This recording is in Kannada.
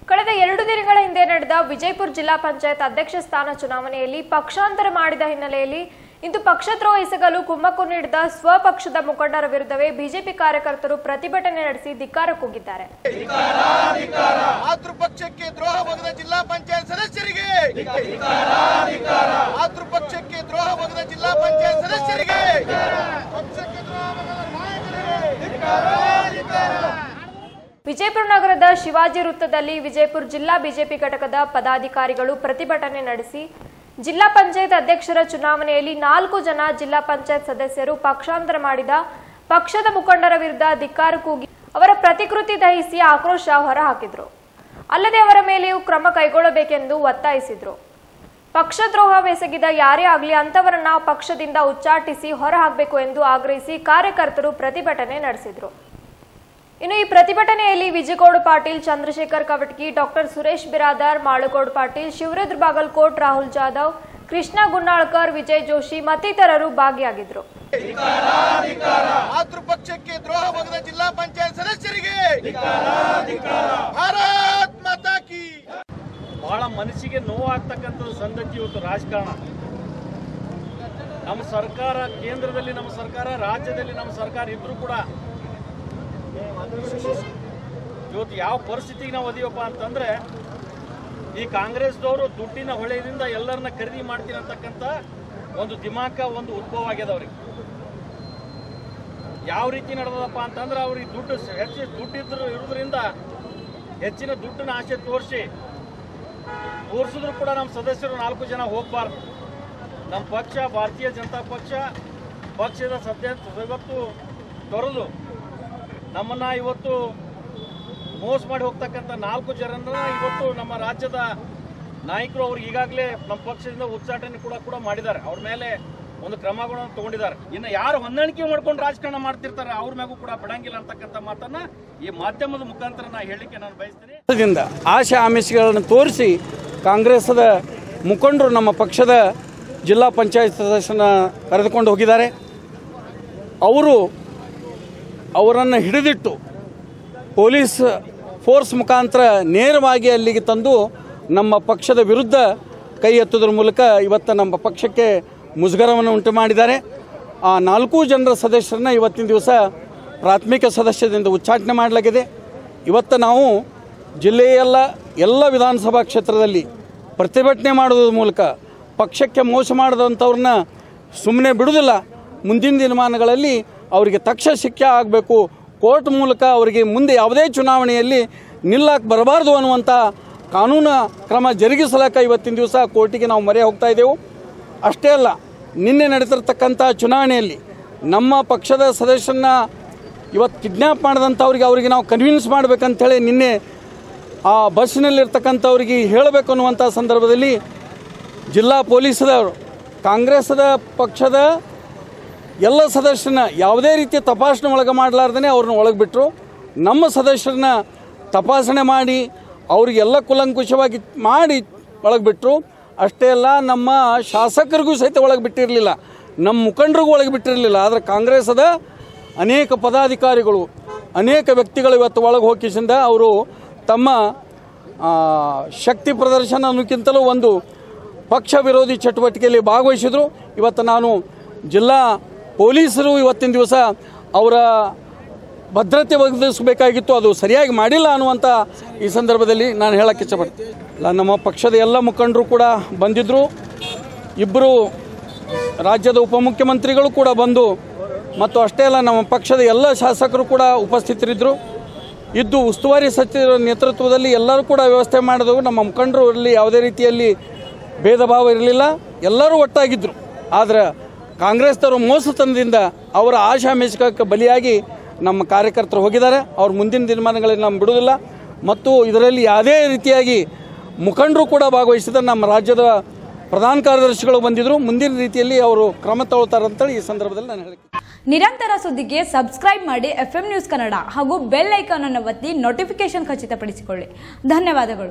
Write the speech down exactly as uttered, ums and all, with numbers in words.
ಕಳೆದ ಎರಡು ದಿನಗಳ ಹಿಂದೆ ನಡೆದ ವಿಜಯಪುರ ಜಿಲ್ಲಾ ಪಂಚಾಯತ್ ಅಧ್ಯಕ್ಷ ಸ್ಥಾನ ಚುನಾವಣೆಯಲ್ಲಿ ಪಕ್ಷಾಂತರ ಮಾಡಿದ ಹಿನ್ನೆಲೆಯಲ್ಲಿ ಇಂದು ಪಕ್ಷದ್ರೋಹ ಎಸಗಲು ಕುಮ್ಮಕ್ಕು ನೀಡಿದ ಸ್ವಪಕ್ಷದ ಮುಖಂಡರ ವಿರುದ್ಧವೇ ಬಿಜೆಪಿ ಕಾರ್ಯಕರ್ತರು ಪ್ರತಿಭಟನೆ ನಡೆಸಿ ಧಿಕ್ಕಾರ ಕೂಗಿದ್ದಾರೆ. ಮಾತೃಪಕ್ಷಕ್ಕೆ ದ್ರೋಹ ಬಗೆದ ಜಿಲ್ಲಾ ಪಂಚಾಯತ್ ಸದಸ್ಯರಿಗೆ ಮಾತೃಪಕ್ಷಕ್ಕೆ ದ್ರೋಹ ಬಗೆದ ಜಿಲ್ಲಾ ಪಂಚಾಯತ್ ಸದಸ್ಯರಿಗೆ ವಿಜಯಪುರ ನಗರದ ಶಿವಾಜಿ ವೃತ್ತದಲ್ಲಿ ವಿಜಯಪುರ ಜಿಲ್ಲಾ ಬಿಜೆಪಿ ಘಟಕದ ಪದಾಧಿಕಾರಿಗಳು ಪ್ರತಿಭಟನೆ ನಡೆಸಿ ಜಿಲ್ಲಾ ಪಂಚಾಯತ್ ಅಧ್ಯಕ್ಷರ ಚುನಾವಣೆಯಲ್ಲಿ ನಾಲ್ಕು ಜನ ಜಿಲ್ಲಾ ಪಂಚಾಯತ್ ಸದಸ್ಯರು ಪಕ್ಷಾಂತರ ಮಾಡಿದ ಪಕ್ಷದ ಮುಖಂಡರ ವಿರುದ್ಧ ಧಿಕ್ಕಾರ ಕೂಗಿ ಅವರ ಪ್ರತಿಕೃತಿ ದಹಿಸಿ ಆಕ್ರೋಶ ಹೊರಹಾಕಿದ್ರು. ಅಲ್ಲದೆ ಅವರ ಮೇಲೆಯೂ ಕ್ರಮ ಕೈಗೊಳ್ಳಬೇಕೆಂದು ಒತ್ತಾಯಿಸಿದ್ರು. ಪಕ್ಷದ್ರೋಹವೆಸಗಿದ ಯಾರೇ ಆಗಲಿ ಅಂತವರನ್ನ ಪಕ್ಷದಿಂದ ಉಚ್ಚಾಟಿಸಿ ಹೊರಹಾಕಬೇಕು ಎಂದು ಆಗ್ರಹಿಸಿ ಕಾರ್ಯಕರ್ತರು ಪ್ರತಿಭಟನೆ ನಡೆಸಿದ್ರು. ಇನ್ನು ಈ ಪ್ರತಿಭಟನೆಯಲ್ಲಿ ವಿಜಯಗೌಡ ಪಾಟೀಲ್, ಚಂದ್ರಶೇಖರ್ ಕವಟಗಿ, ಡಾಕ್ಟರ್ ಸುರೇಶ್ ಬಿರಾದಾರ್, ಮಾಳುಗೌಡ ಪಾಟೀಲ್, ಶಿವರುದ್ರ ಬಾಗಲಕೋಟ್, ರಾಹುಲ್ ಜಾಧವ್, ಕೃಷ್ಣ ಗುನ್ನಾಳ್ಕರ್, ವಿಜಯ್ ಜೋಶಿ ಮತ್ತಿತರರು ಭಾಗಿಯಾಗಿದ್ದರು. ಮಾತೃಪಕ್ಷಕ್ಕೆ ದ್ರೋಹ ಬಗೆದ ಜಿಲ್ಲಾ ಪಂಚಾಯತ್ ಸದಸ್ಯರಿಗೆ ಭಾರತ್ ಮಾತಾ ಕೀ. ಬಹಳ ಮನಸ್ಸಿಗೆ ನೋವಾಗ್ತಕ್ಕಂಥ ಸಂಗತಿ ಇವತ್ತು ರಾಜಕಾರಣ. ನಮ್ಮ ಸರ್ಕಾರ, ಕೇಂದ್ರದಲ್ಲಿ ನಮ್ಮ ಸರ್ಕಾರ, ರಾಜ್ಯದಲ್ಲಿ ನಮ್ಮ ಸರ್ಕಾರ ಇದ್ರೂ ಕೂಡ ಇವತ್ತು ಯಾವ ಪರಿಸ್ಥಿತಿಗೆ ನಾವು ಅದೀವಪ್ಪ ಅಂತಂದ್ರೆ, ಈ ಕಾಂಗ್ರೆಸ್ದವರು ದುಡ್ಡಿನ ಹೊಳೆಯಿಂದ ಎಲ್ಲರನ್ನ ಖರೀದಿ ಮಾಡ್ತೀನಿ ಅಂತಕ್ಕಂಥ ಒಂದು ದಿಮಾಕ ಒಂದು ಉದ್ಭವ ಆಗ್ಯದ ಅವ್ರಿಗೆ. ಯಾವ ರೀತಿ ನಡೆದದಪ್ಪ ಅಂತಂದ್ರೆ, ಅವ್ರಿಗೆ ದುಡ್ಡು ಹೆಚ್ಚು ದುಡ್ಡಿದ್ರು ಇರೋದ್ರಿಂದ ಹೆಚ್ಚಿನ ದುಡ್ಡನ್ನ ಆಸೆ ತೋರಿಸಿ ತೋರಿಸಿದ್ರು ಕೂಡ ನಮ್ಮ ಸದಸ್ಯರು ನಾಲ್ಕು ಜನ ಹೋಗಬಾರ್ದು. ನಮ್ಮ ಪಕ್ಷ ಭಾರತೀಯ ಜನತಾ ಪಕ್ಷ ಪಕ್ಷದ ಸದಸ್ಯ ಇವತ್ತು ತೊರೆದು ನಮ್ಮನ್ನ ಇವತ್ತು ಮೋಸ ಮಾಡಿ ಹೋಗ್ತಕ್ಕಂಥ ನಾಲ್ಕು ಜನರನ್ನ ಇವತ್ತು ನಮ್ಮ ರಾಜ್ಯದ ನಾಯಕರು ಅವ್ರಿಗೆ ಈಗಾಗಲೇ ನಮ್ಮ ಪಕ್ಷದಿಂದ ಉಚ್ಚಾಟನೆ ಕೂಡ ಕೂಡ ಮಾಡಿದ್ದಾರೆ. ಅವ್ರ ಮೇಲೆ ಒಂದು ಕ್ರಮಗಳನ್ನು ತಗೊಂಡಿದ್ದಾರೆ. ಇನ್ನು ಯಾರು ಹೊಂದಾಣಿಕೆ ಮಾಡ್ಕೊಂಡು ರಾಜಕಾರಣ ಮಾಡ್ತಿರ್ತಾರೆ ಅವ್ರ ಮ್ಯಾಗೂ ಕೂಡ ಬಿಡಂಗಿಲ್ಲ ಅಂತಕ್ಕಂಥ ಮಾತನ್ನ ಈ ಮಾಧ್ಯಮದ ಮುಖಾಂತರ ನಾ ಹೇಳಲಿಕ್ಕೆ ನಾನು ಬಯಸ್ತೀನಿ. ಆಶೆ ಆಮಿಷಗಳನ್ನು ತೋರಿಸಿ ಕಾಂಗ್ರೆಸ್ದ ಮುಖಂಡರು ನಮ್ಮ ಪಕ್ಷದ ಜಿಲ್ಲಾ ಪಂಚಾಯತ್ ಸದಸ್ಯನ ಕರೆದುಕೊಂಡು ಹೋಗಿದ್ದಾರೆ. ಅವರು ಅವರನ್ನು ಹಿಡಿದಿಟ್ಟು ಪೊಲೀಸ್ ಫೋರ್ಸ್ ಮುಖಾಂತರ ನೇರವಾಗಿ ಅಲ್ಲಿಗೆ ತಂದು ನಮ್ಮ ಪಕ್ಷದ ವಿರುದ್ಧ ಕೈ ಎತ್ತುವುದರ ಮೂಲಕ ಇವತ್ತು ನಮ್ಮ ಪಕ್ಷಕ್ಕೆ ಮುಜುಗರವನ್ನು ಉಂಟು ಮಾಡಿದ್ದಾರೆ. ಆ ನಾಲ್ಕು ಜನರ ಸದಸ್ಯರನ್ನ ಇವತ್ತಿನ ದಿವಸ ಪ್ರಾಥಮಿಕ ಸದಸ್ಯದಿಂದ ಉಚ್ಚಾಟನೆ ಮಾಡಲಾಗಿದೆ. ಇವತ್ತು ನಾವು ಜಿಲ್ಲೆಯೆಲ್ಲ ಎಲ್ಲ ವಿಧಾನಸಭಾ ಕ್ಷೇತ್ರದಲ್ಲಿ ಪ್ರತಿಭಟನೆ ಮಾಡೋದ್ರ ಮೂಲಕ ಪಕ್ಷಕ್ಕೆ ಮೋಸ ಮಾಡಿದಂಥವ್ರನ್ನ ಸುಮ್ಮನೆ ಬಿಡುವುದಿಲ್ಲ. ಮುಂದಿನ ದಿನಮಾನಗಳಲ್ಲಿ ಅವರಿಗೆ ತಕ್ಷಣ ಶಿಕ್ಷೆ ಆಗಬೇಕು. ಕೋರ್ಟ್ ಮೂಲಕ ಅವರಿಗೆ ಮುಂದೆ ಯಾವುದೇ ಚುನಾವಣೆಯಲ್ಲಿ ನಿಲ್ಲಕ್ಕೆ ಬರಬಾರ್ದು ಅನ್ನುವಂಥ ಕಾನೂನು ಕ್ರಮ ಜರುಗಿಸಲಕ್ಕ ಇವತ್ತಿನ ದಿವಸ ಕೋರ್ಟಿಗೆ ನಾವು ಮೊರೆ ಹೋಗ್ತಾ ಇದ್ದೆವು. ಅಷ್ಟೇ ಅಲ್ಲ, ನಿನ್ನೆ ನಡೆದಿರ್ತಕ್ಕಂಥ ಚುನಾವಣೆಯಲ್ಲಿ ನಮ್ಮ ಪಕ್ಷದ ಸದಸ್ಯರನ್ನ ಇವತ್ತು ಕಿಡ್ನ್ಯಾಪ್ ಮಾಡಿದಂಥವ್ರಿಗೆ ಅವರಿಗೆ ನಾವು ಕನ್ವಿನ್ಸ್ ಮಾಡಬೇಕಂತೇಳಿ ನಿನ್ನೆ ಆ ಬಸ್ಸಿನಲ್ಲಿರ್ತಕ್ಕಂಥವ್ರಿಗೆ ಹೇಳಬೇಕು ಅನ್ನುವಂಥ ಸಂದರ್ಭದಲ್ಲಿ ಜಿಲ್ಲಾ ಪೊಲೀಸದವರು ಕಾಂಗ್ರೆಸ್ದ ಪಕ್ಷದ ಎಲ್ಲ ಸದಸ್ಯರನ್ನ ಯಾವುದೇ ರೀತಿಯ ತಪಾಸಣೆ ಒಳಗೆ ಮಾಡಲಾರ್ದೇ ಅವ್ರನ್ನ ಒಳಗೆ ಬಿಟ್ಟರು. ನಮ್ಮ ಸದಸ್ಯರನ್ನ ತಪಾಸಣೆ ಮಾಡಿ ಅವರಿಗೆಲ್ಲ ಕುಲಂಕುಷವಾಗಿ ಮಾಡಿ ಒಳಗೆ ಬಿಟ್ಟರು. ಅಷ್ಟೇ ಅಲ್ಲ, ನಮ್ಮ ಶಾಸಕರಿಗೂ ಸಹಿತ ಒಳಗೆ ಬಿಟ್ಟಿರಲಿಲ್ಲ, ನಮ್ಮ ಮುಖಂಡರಿಗೂ ಒಳಗೆ ಬಿಟ್ಟಿರಲಿಲ್ಲ. ಆದರೆ ಕಾಂಗ್ರೆಸ್ದ ಅನೇಕ ಪದಾಧಿಕಾರಿಗಳು, ಅನೇಕ ವ್ಯಕ್ತಿಗಳು ಇವತ್ತು ಒಳಗೆ ಹೋಗಿಸಿಂದ ಅವರು ತಮ್ಮ ಶಕ್ತಿ ಪ್ರದರ್ಶನ ಅನ್ನೋಕ್ಕಿಂತಲೂ ಒಂದು ಪಕ್ಷ ವಿರೋಧಿ ಚಟುವಟಿಕೆಯಲ್ಲಿ ಭಾಗವಹಿಸಿದರು. ಇವತ್ತು ನಾನು ಜಿಲ್ಲಾ ಪೊಲೀಸರು ಇವತ್ತಿನ ದಿವಸ ಅವರ ಭದ್ರತೆ ಒದಗಿಸಬೇಕಾಗಿತ್ತು, ಅದು ಸರಿಯಾಗಿ ಮಾಡಿಲ್ಲ ಅನ್ನುವಂಥ ಈ ಸಂದರ್ಭದಲ್ಲಿ ನಾನು ಹೇಳಕ್ಕೆ ಇಷ್ಟಪಡ್ತೀನಿ. ಅಲ್ಲ, ನಮ್ಮ ಪಕ್ಷದ ಎಲ್ಲ ಮುಖಂಡರು ಕೂಡ ಬಂದಿದ್ದರು. ಇಬ್ಬರು ರಾಜ್ಯದ ಉಪಮುಖ್ಯಮಂತ್ರಿಗಳು ಕೂಡ ಬಂದು, ಮತ್ತು ಅಷ್ಟೇ ಅಲ್ಲ, ನಮ್ಮ ಪಕ್ಷದ ಎಲ್ಲ ಶಾಸಕರು ಕೂಡ ಉಪಸ್ಥಿತರಿದ್ದರು. ಇದ್ದು ಉಸ್ತುವಾರಿ ಸಚಿವರ ನೇತೃತ್ವದಲ್ಲಿ ಎಲ್ಲರೂ ಕೂಡ ವ್ಯವಸ್ಥೆ ಮಾಡಿದವು. ನಮ್ಮ ಮುಖಂಡರಲ್ಲಿ ಯಾವುದೇ ರೀತಿಯಲ್ಲಿ ಭೇದ ಭಾವ ಇರಲಿಲ್ಲ, ಎಲ್ಲರೂ ಒಟ್ಟಾಗಿದ್ದರು. ಆದರೆ ಕಾಂಗ್ರೆಸ್ದವರು ಮೋಸತನದಿಂದ ಅವರ ಆಶಾಮಿಷಕ್ಕೆ ಬಲಿಯಾಗಿ ನಮ್ಮ ಕಾರ್ಯಕರ್ತರು ಹೋಗಿದ್ದಾರೆ. ಅವ್ರು ಮುಂದಿನ ದಿನಮಾನಗಳಲ್ಲಿ ನಾವು ಬಿಡುವುದಿಲ್ಲ. ಮತ್ತು ಇದರಲ್ಲಿ ಯಾವುದೇ ರೀತಿಯಾಗಿ ಮುಖಂಡರು ಕೂಡ ಭಾಗವಹಿಸಿದ ನಮ್ಮ ರಾಜ್ಯದ ಪ್ರಧಾನ ಕಾರ್ಯದರ್ಶಿಗಳು ಬಂದಿದ್ದರು. ಮುಂದಿನ ರೀತಿಯಲ್ಲಿ ಅವರು ಕ್ರಮ ತಗೊಳ್ತಾರೆ ಅಂತೇಳಿ ಈ ಸಂದರ್ಭದಲ್ಲಿ ನಾನು ಹೇಳ್ತೀನಿ. ನಿರಂತರ ಸುದ್ದಿಗೆ ಸಬ್ಸ್ಕ್ರೈಬ್ ಮಾಡಿ ಎಫ್ ಎಂ ನ್ಯೂಸ್ ಕನ್ನಡ ಹಾಗೂ ಬೆಲ್ ಐಕಾನ್ ಅನ್ನು ಒತ್ತಿ ನೋಟಿಫಿಕೇಶನ್ ಖಚಿತಪಡಿಸಿಕೊಳ್ಳಿ. ಧನ್ಯವಾದಗಳು.